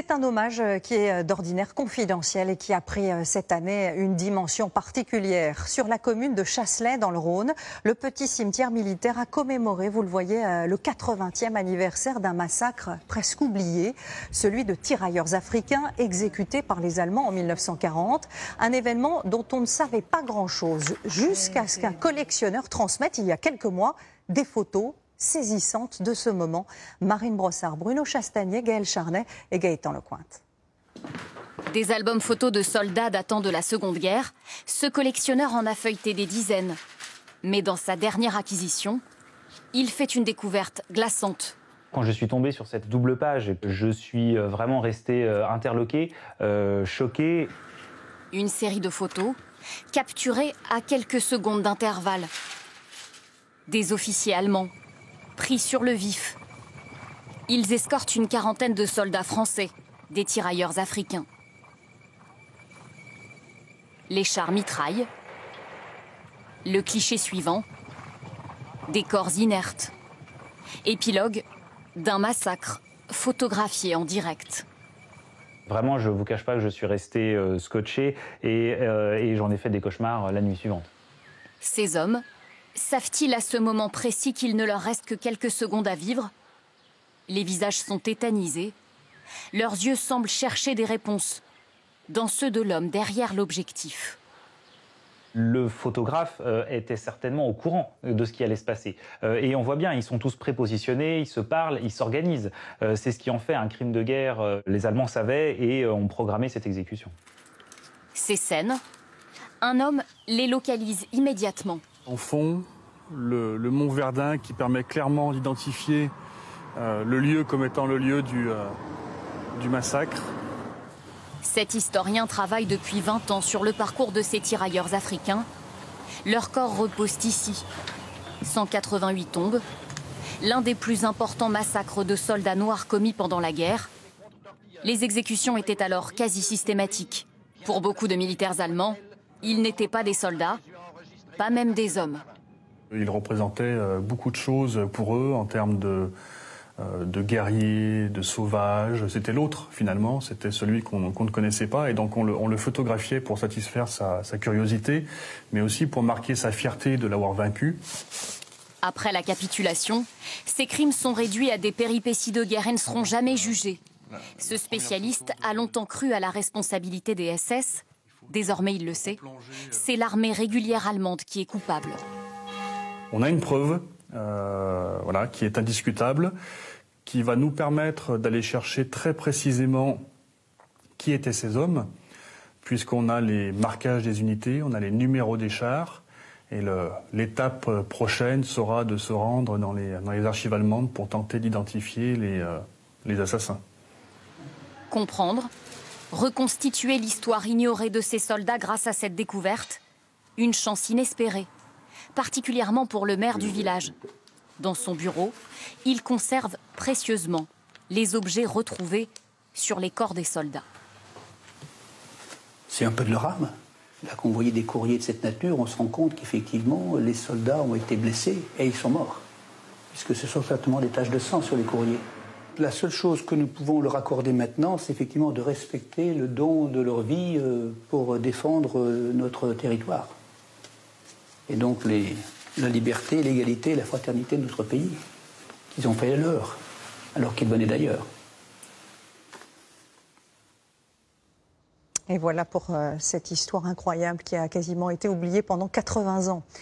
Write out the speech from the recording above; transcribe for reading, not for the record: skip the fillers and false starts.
C'est un hommage qui est d'ordinaire confidentiel et qui a pris cette année une dimension particulière. Sur la commune de Chasselet, dans le Rhône, le petit cimetière militaire a commémoré, vous le voyez, le 80e anniversaire d'un massacre presque oublié, celui de tirailleurs africains exécutés par les Allemands en 1940. Un événement dont on ne savait pas grand-chose, jusqu'à ce qu'un collectionneur transmette il y a quelques mois des photos saisissante de ce moment. Marine Brossard, Bruno Chastanier, Gaël Charnet et Gaëtan Lecointe. Des albums photos de soldats datant de la Seconde Guerre, ce collectionneur en a feuilleté des dizaines. Mais dans sa dernière acquisition, il fait une découverte glaçante. Quand je suis tombé sur cette double page, je suis vraiment resté interloqué, choqué. Une série de photos capturées à quelques secondes d'intervalle. Des officiers allemands pris sur le vif. Ils escortent une quarantaine de soldats français, des tirailleurs africains. Les chars mitraillent. Le cliché suivant, des corps inertes. Épilogue d'un massacre photographié en direct. Vraiment, je ne vous cache pas que je suis resté scotché et j'en ai fait des cauchemars la nuit suivante. Ces hommes savent-ils à ce moment précis qu'il ne leur reste que quelques secondes à vivre? Les visages sont tétanisés. Leurs yeux semblent chercher des réponses dans ceux de l'homme derrière l'objectif. Le photographe était certainement au courant de ce qui allait se passer. Et on voit bien, ils sont tous prépositionnés, ils se parlent, ils s'organisent. C'est ce qui en fait un crime de guerre. Les Allemands savaient et ont programmé cette exécution. Ces scènes, un homme les localise immédiatement. En fond, le mont Verdun qui permet clairement d'identifier le lieu comme étant le lieu du massacre. Cet historien travaille depuis 20 ans sur le parcours de ces tirailleurs africains. Leurs corps reposent ici. 188 tombes, l'un des plus importants massacres de soldats noirs commis pendant la guerre. Les exécutions étaient alors quasi systématiques. Pour beaucoup de militaires allemands, ils n'étaient pas des soldats, pas même des hommes. Ils représentaient beaucoup de choses pour eux en termes de guerriers, de sauvages. C'était l'autre finalement, c'était celui qu'on ne connaissait pas et donc on le photographiait pour satisfaire sa curiosité, mais aussi pour marquer sa fierté de l'avoir vaincu. Après la capitulation, ces crimes sont réduits à des péripéties de guerre et ne seront jamais jugés. Ce spécialiste a longtemps cru à la responsabilité des SS. Désormais, il le sait, c'est l'armée régulière allemande qui est coupable. On a une preuve qui est indiscutable, qui va nous permettre d'aller chercher très précisément qui étaient ces hommes, puisqu'on a les marquages des unités, on a les numéros des chars, et l'étape prochaine sera de se rendre dans les archives allemandes pour tenter d'identifier les assassins. Comprendre, reconstituer l'histoire ignorée de ces soldats grâce à cette découverte, une chance inespérée, particulièrement pour le maire du village. Dans son bureau, il conserve précieusement les objets retrouvés sur les corps des soldats. C'est un peu de leur âme. Là, quand on voyait des courriers de cette nature, on se rend compte qu'effectivement, les soldats ont été blessés et ils sont morts. Puisque ce sont certainement des taches de sang sur les courriers. La seule chose que nous pouvons leur accorder maintenant, c'est effectivement de respecter le don de leur vie pour défendre notre territoire. Et donc la liberté, l'égalité, la fraternité de notre pays, qu'ils ont fait leur, alors qu'ils venaient d'ailleurs. Et voilà pour cette histoire incroyable qui a quasiment été oubliée pendant 80 ans.